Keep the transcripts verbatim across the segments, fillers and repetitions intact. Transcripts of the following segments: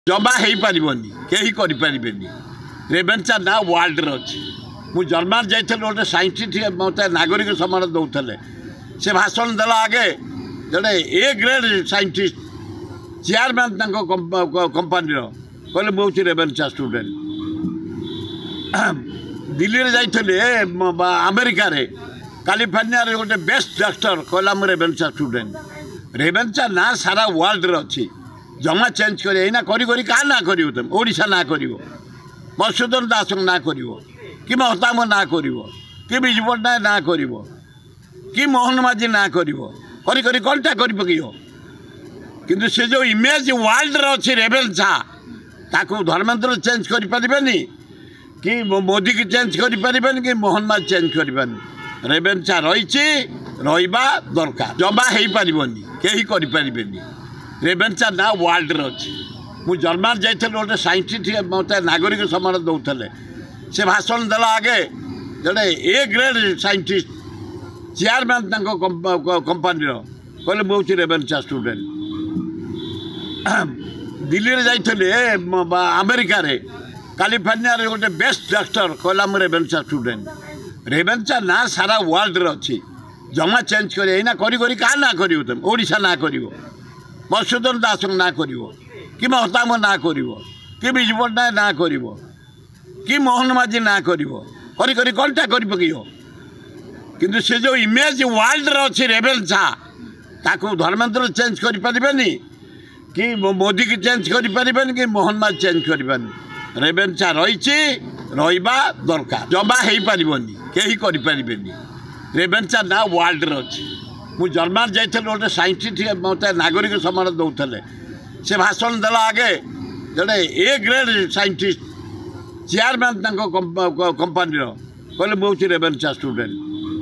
जमा हो पारनि कहीं करें रेवेन्सा ना वर्ल्ड अच्छी मुझे जर्मान जाइए गोटे साइंटिस्ट मत नागरिक सम्मान दौले से भाषण देला आगे जड़े A grade scientist chairman company कहले मुझे रेवेन्सा स्टूडेंट दिल्ली में जाइए अमेरिका कैलिफोर्निया गोटे बेस्ट डॉक्टर कहला मुझे रेवेन्सा स्टूडेंट रेवेन्सा ना सारा वर्ल्ड अच्छी जमा चेंज कर करी करी क्या ना कर तुम ओडिशा ना कर मधुसूदन दास ना कर कि महताब ना कर कि विजु पट्टनायक ना कर कि मोहन माझी ना कर करी करी कौनटा कर पकड़ किंतु से जो इमेज वर्ल्ड अच्छी रेवेन्सा ताकू धर्मेंद्र चेंज कर पारे कि मोदी की चेंज कर पारे कि मोहन माझी चेंज कर रेवेन्सा रही रहा दरकार जमा हो पारनि कहीं करें रेवेन्सा ना वर्ल्ड अच्छी मुझे जर्मान जाइए गोटे साइंटिस्ट मत नागरिक सम्मान दौले से भाषण देला आगे जड़े A grade scientist chairman company कहले मुझे रेवेन्सा स्टूडेंट दिल्ली में जाइए अमेरिका कैलिफोर्निया गोटे बेस्ट डॉक्टर कहला मुझे रेवेन्सा स्टूडेंट रेवेन्सा ना सारा वर्ल्ड अच्छी जमा चेंज कर करी करी क्या ना कर तुम ओडिशा ना कर मधुसूदन दास ना कर कि महताब ना कर कि विजु पट्टनायक ना कर कि मोहन माझी ना कर करी करी कौनटा कर पकड़ किंतु से जो इमेज वर्ल्ड अच्छी रेवेन्सा ताकू धर्मेंद्र चेंज कर पारे कि मोदी की चेंज कर पारे कि मोहन माझी चेंज कर रेवेन्सा रही रहा दरकार जमा हो पारनि कहीं करें रेवेन्सा ना वर्ल्ड अच्छी मुझे जर्मान जाइए गोटे साइंटिस्ट मत नागरिक सम्मान दौले से भाषण देला आगे जड़े A grade scientist chairman company कहले मुझे रेवेन्सा स्टूडेंट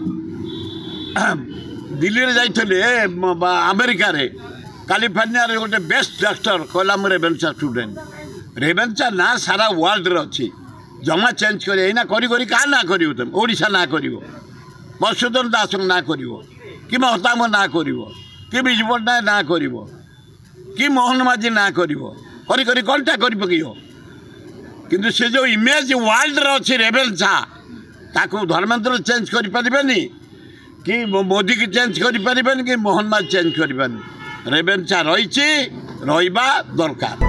दिल्ली में जाइए अमेरिका कैलिफोर्निया गोटे बेस्ट डॉक्टर कहला मुझे रेवेन्सा स्टूडेंट रेवेन्सा ना सारा वर्ल्ड अच्छी जमा चेंज कर करी करी क्या ना कर तुम ओडिशा ना कर मधुसूदन दास ना कर कि महताब ना कर कि विजु पट्टनायक ना कर कि मोहन माझी ना कर करी करी कौनटा कर पकड़ किंतु से जो इमेज वर्ल्ड अच्छी रेवेन्सा ताकू धर्मेंद्र चेंज कर पारे कि मोदी की चेंज कर पारे कि मोहन माझी चेंज कर रेवेन्सा रही रहा दरकार।